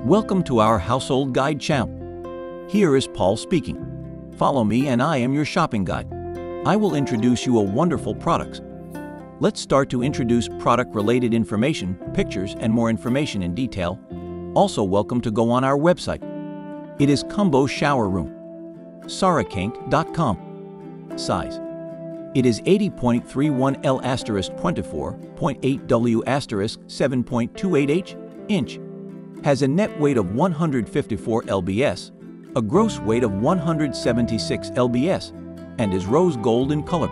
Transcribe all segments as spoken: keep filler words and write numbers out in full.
Welcome to our Household Guide channel. Here is Paul speaking. Follow me and I am your shopping guide. I will introduce you a wonderful products. Let's start to introduce product-related information, pictures, and more information in detail. Also welcome to go on our website. It is Cumbo Shower Room. Sarakink dot com. Size. It is eighty point three one L twenty-four point eight W seven point two eight inch. Has a net weight of one hundred fifty-four pounds, a gross weight of one hundred seventy-six pounds, and is rose gold in color.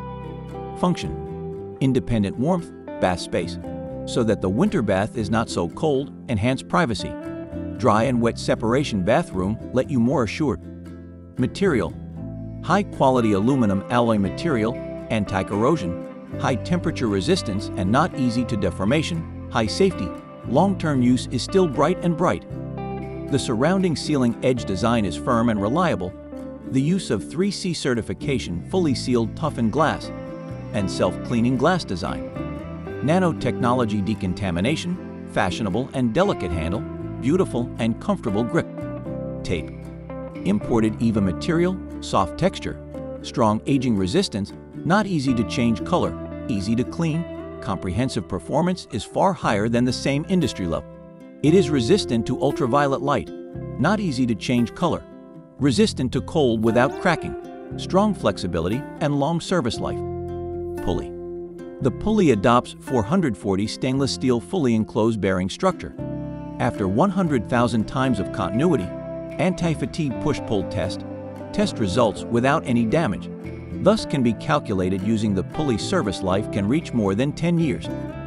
Function. Independent warmth, bath space, so that the winter bath is not so cold, enhance privacy. Dry and wet separation bathroom, let you more assured. Material. High quality aluminum alloy material, anti-corrosion, high temperature resistance and not easy to deformation, high safety. Long-term use is still bright and bright. The surrounding ceiling edge design is firm and reliable. The use of three C certification fully sealed toughened glass and self-cleaning glass design. Nanotechnology decontamination, fashionable and delicate handle, beautiful and comfortable grip. Tape. Imported E V A material, soft texture, strong aging resistance, not easy to change color, easy to clean. Comprehensive performance is far higher than the same industry level. It is resistant to ultraviolet light, not easy to change color, resistant to cold without cracking, strong flexibility and long service life. Pulley. The pulley adopts four hundred forty stainless steel fully enclosed bearing structure. After one hundred thousand times of continuity, anti-fatigue push-pull test, test results without any damage. Thus can be calculated using the pulley service life can reach more than ten years.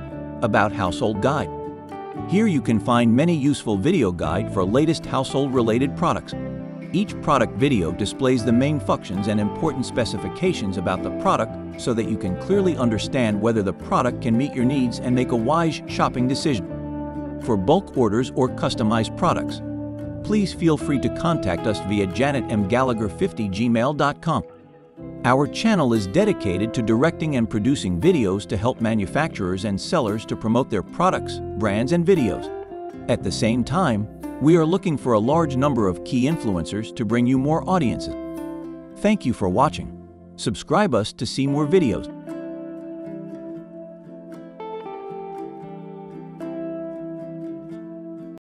About Household Guide. Here you can find many useful video guide for latest household-related products. Each product video displays the main functions and important specifications about the product so that you can clearly understand whether the product can meet your needs and make a wise shopping decision. For bulk orders or customized products, please feel free to contact us via janet m gallagher fifty at gmail dot com. Our channel is dedicated to directing and producing videos to help manufacturers and sellers to promote their products, brands, and videos. At the same time, we are looking for a large number of key influencers to bring you more audiences. Thank you for watching. Subscribe us to see more videos.